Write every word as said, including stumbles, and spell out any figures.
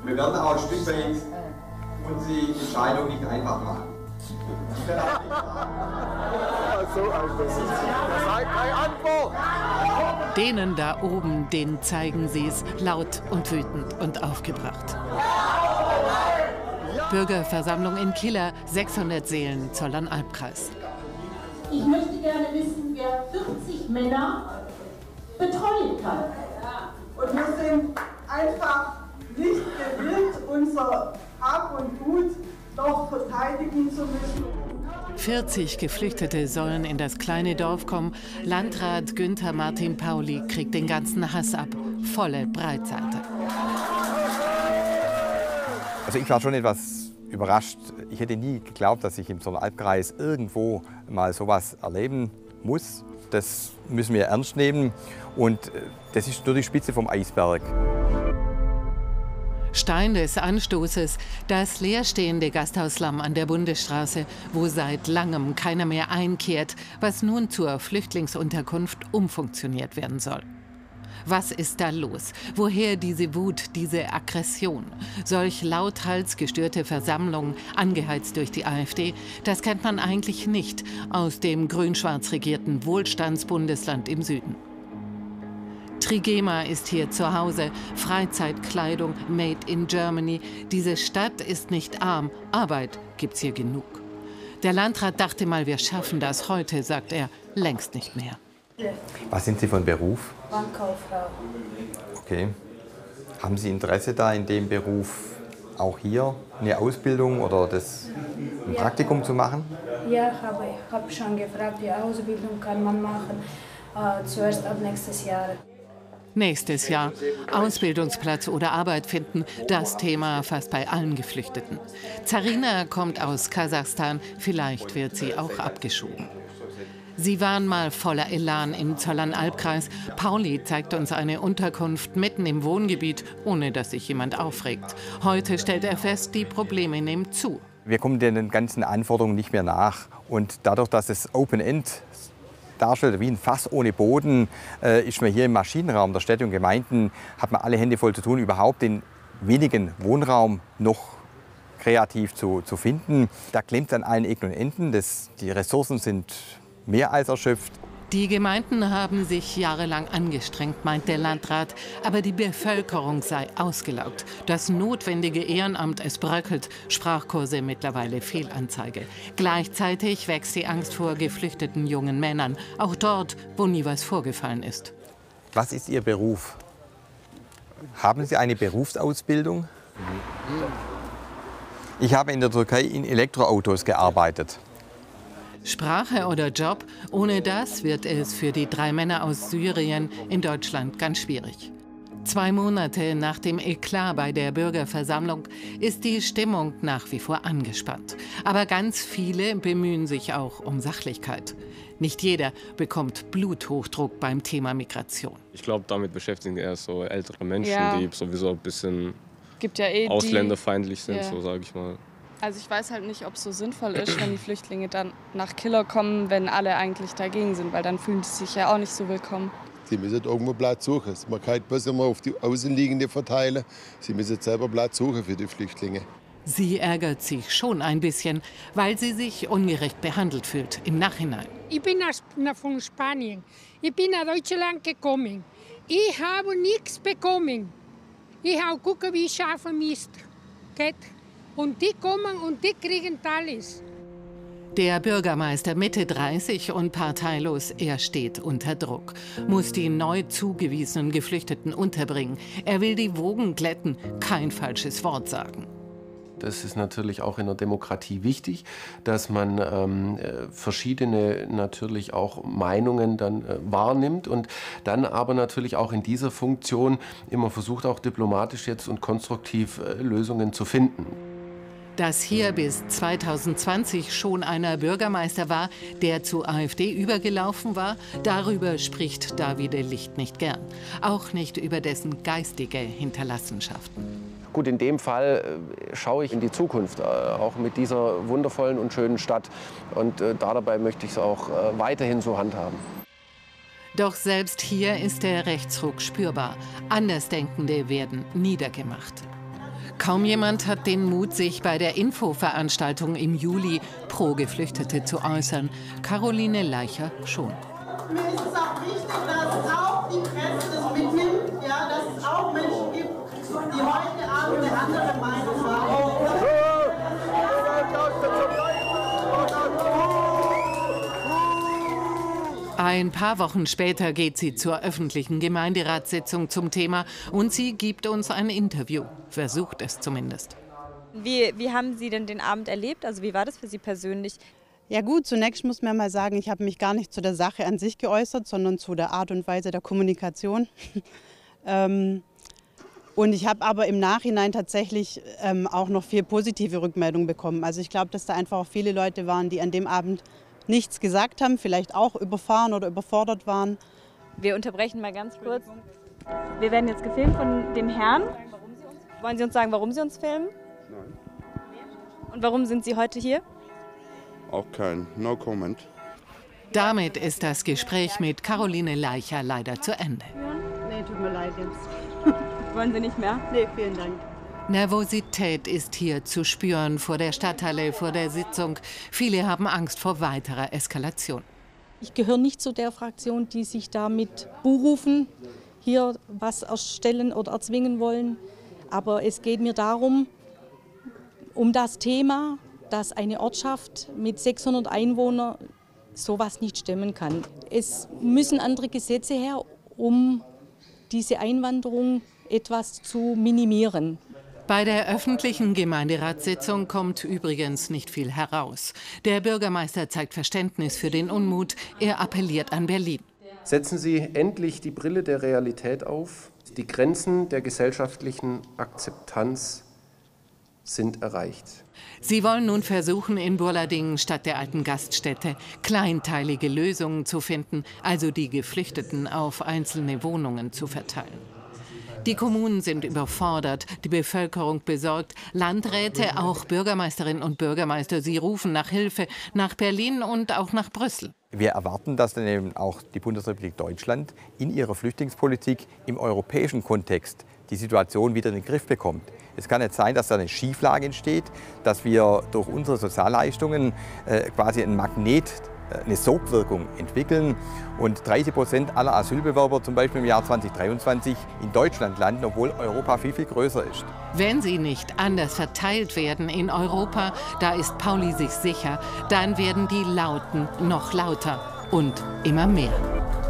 Wir werden auch ein Stück weit unsere Entscheidung nicht einfach machen. Ich werde auch nicht sagen. So ein Besicht. Das sei keine Antwort. Denen da oben, denen zeigen sie es laut und wütend und aufgebracht. Bürgerversammlung in Killer, sechshundert Seelen, Zollernalbkreis. Ich möchte gerne wissen, wer vierzig Männer betreuen kann. Und wir sind einfach nicht gewillt, unser Hab und Gut noch verteidigen zu müssen. vierzig Geflüchtete sollen in das kleine Dorf kommen. Landrat Günther Martin Pauli kriegt den ganzen Hass ab. Volle Breitseite. Also ich war schon etwas überrascht. Ich hätte nie geglaubt, dass ich im Zollernalbkreis irgendwo mal sowas erleben muss. Das müssen wir ernst nehmen und das ist nur die Spitze vom Eisberg. Stein des Anstoßes, das leerstehende Gasthaus Lamm an der Bundesstraße, wo seit langem keiner mehr einkehrt, was nun zur Flüchtlingsunterkunft umfunktioniert werden soll. Was ist da los? Woher diese Wut, diese Aggression? Solch lauthals gestörte Versammlungen, angeheizt durch die AfD, das kennt man eigentlich nicht aus dem grün-schwarz regierten Wohlstandsbundesland im Süden. Trigema ist hier zu Hause, Freizeitkleidung made in Germany. Diese Stadt ist nicht arm, Arbeit gibt's hier genug. Der Landrat dachte mal, wir schaffen das. Heute, sagt er, längst nicht mehr. Was sind Sie von Beruf? Bankkauffrau. Okay. Haben Sie Interesse da in dem Beruf auch hier eine Ausbildung oder das ein Praktikum zu machen? Ja, habe ich habe schon gefragt, die Ausbildung kann man machen, äh, zuerst ab nächstes Jahr. Nächstes Jahr. Ausbildungsplatz oder Arbeit finden, das Thema fast bei allen Geflüchteten. Zarina kommt aus Kasachstan, vielleicht wird sie auch abgeschoben. Sie waren mal voller Elan im Zollernalbkreis. Pauli zeigt uns eine Unterkunft mitten im Wohngebiet, ohne dass sich jemand aufregt. Heute stellt er fest, die Probleme nehmen zu. Wir kommen den ganzen Anforderungen nicht mehr nach. Und dadurch, dass es Open End darstellt, wie ein Fass ohne Boden, äh, ist man hier im Maschinenraum der Städte und Gemeinden, hat man alle Hände voll zu tun, überhaupt den wenigen Wohnraum noch kreativ zu, zu finden. Da klemmt es an allen Ecken und Enden. Das, die Ressourcen sind mehr als erschöpft. Die Gemeinden haben sich jahrelang angestrengt, meint der Landrat. Aber die Bevölkerung sei ausgelaugt. Das notwendige Ehrenamt, es bröckelt. Sprachkurse mittlerweile Fehlanzeige. Gleichzeitig wächst die Angst vor geflüchteten jungen Männern. Auch dort, wo nie was vorgefallen ist. Was ist Ihr Beruf? Haben Sie eine Berufsausbildung? Ich habe in der Türkei in Elektroautos gearbeitet. Sprache oder Job, ohne das wird es für die drei Männer aus Syrien in Deutschland ganz schwierig. Zwei Monate nach dem Eklat bei der Bürgerversammlung ist die Stimmung nach wie vor angespannt. Aber ganz viele bemühen sich auch um Sachlichkeit. Nicht jeder bekommt Bluthochdruck beim Thema Migration. Ich glaube, damit beschäftigen eher so ältere Menschen, ja. die sowieso ein bisschen Gibt ja eh ausländerfeindlich sind, ja. so sage ich mal. Also ich weiß halt nicht, ob es so sinnvoll ist, wenn die Flüchtlinge dann nach Killer kommen, wenn alle eigentlich dagegen sind, weil dann fühlen sie sich ja auch nicht so willkommen. Sie müssen irgendwo Platz suchen. Man kann nicht bloß immer auf die Außenliegende verteilen. Sie müssen selber Platz suchen für die Flüchtlinge. Sie ärgert sich schon ein bisschen, weil sie sich ungerecht behandelt fühlt im Nachhinein. Ich bin von Spanien. Ich bin nach Deutschland gekommen. Ich habe nichts bekommen. Ich habe geguckt, wie ich schaffen Mist. Geht. Und die kommen und die kriegen alles. Der Bürgermeister Mitte dreißig und parteilos, er steht unter Druck. Muss die neu zugewiesenen Geflüchteten unterbringen. Er will die Wogen glätten, kein falsches Wort sagen. Das ist natürlich auch in der Demokratie wichtig, dass man ähm, verschiedene natürlich auch Meinungen dann äh, wahrnimmt und dann aber natürlich auch in dieser Funktion immer versucht, auch diplomatisch jetzt und konstruktiv äh, Lösungen zu finden. Dass hier bis zweitausendzwanzig schon einer Bürgermeister war, der zu AfD übergelaufen war, darüber spricht Davide Licht nicht gern. Auch nicht über dessen geistige Hinterlassenschaften. Gut, in dem Fall äh, schaue ich in die Zukunft, äh, auch mit dieser wundervollen und schönen Stadt. Und äh, dabei möchte ich es auch äh, weiterhin so handhaben. Doch selbst hier ist der Rechtsruck spürbar. Andersdenkende werden niedergemacht. Kaum jemand hat den Mut, sich bei der Infoveranstaltung im Juli pro Geflüchtete zu äußern. Caroline Leicher schon. Mir ist es auch wichtig, dass auch die Presse das mitnimmt, ja, dass es auch Menschen gibt, die heute Abend eine andere Meinung haben. Ein paar Wochen später geht sie zur öffentlichen Gemeinderatssitzung zum Thema und sie gibt uns ein Interview, versucht es zumindest. Wie, wie haben Sie denn den Abend erlebt? Also wie war das für Sie persönlich? Ja gut, zunächst muss man mal sagen, ich habe mich gar nicht zu der Sache an sich geäußert, sondern zu der Art und Weise der Kommunikation. ähm, und ich habe aber im Nachhinein tatsächlich ähm, auch noch viel positive Rückmeldungen bekommen. Also ich glaube, dass da einfach auch viele Leute waren, die an dem Abend nichts gesagt haben, vielleicht auch überfahren oder überfordert waren. Wir unterbrechen mal ganz kurz. Wir werden jetzt gefilmt von dem Herrn. Wollen Sie uns sagen, warum Sie uns filmen? Nein. Und warum sind Sie heute hier? Auch kein No Comment. Damit ist das Gespräch mit Caroline Leicher leider zu Ende. Nee, tut mir leid jetzt. Wollen Sie nicht mehr? Nee, vielen Dank. Nervosität ist hier zu spüren vor der Stadthalle, vor der Sitzung. Viele haben Angst vor weiterer Eskalation. Ich gehöre nicht zu der Fraktion, die sich da mit Buhrufen hier was erstellen oder erzwingen wollen. Aber es geht mir darum, um das Thema, dass eine Ortschaft mit sechshundert Einwohnern sowas nicht stemmen kann. Es müssen andere Gesetze her, um diese Einwanderung etwas zu minimieren. Bei der öffentlichen Gemeinderatssitzung kommt übrigens nicht viel heraus. Der Bürgermeister zeigt Verständnis für den Unmut. Er appelliert an Berlin. Setzen Sie endlich die Brille der Realität auf. Die Grenzen der gesellschaftlichen Akzeptanz sind erreicht. Sie wollen nun versuchen, in Burlading statt der alten Gaststätte kleinteilige Lösungen zu finden, also die Geflüchteten auf einzelne Wohnungen zu verteilen. Die Kommunen sind überfordert, die Bevölkerung besorgt, Landräte, auch Bürgermeisterinnen und Bürgermeister, sie rufen nach Hilfe, nach Berlin und auch nach Brüssel. Wir erwarten, dass dann eben auch die Bundesrepublik Deutschland in ihrer Flüchtlingspolitik im europäischen Kontext die Situation wieder in den Griff bekommt. Es kann nicht sein, dass da eine Schieflage entsteht, dass wir durch unsere Sozialleistungen äh, quasi ein Magnet, eine Sogwirkung entwickeln und dreißig Prozent aller Asylbewerber zum Beispiel im Jahr zweitausenddreiundzwanzig in Deutschland landen, obwohl Europa viel, viel größer ist. Wenn sie nicht anders verteilt werden in Europa, da ist Pauli sich sicher, dann werden die Lauten noch lauter und immer mehr.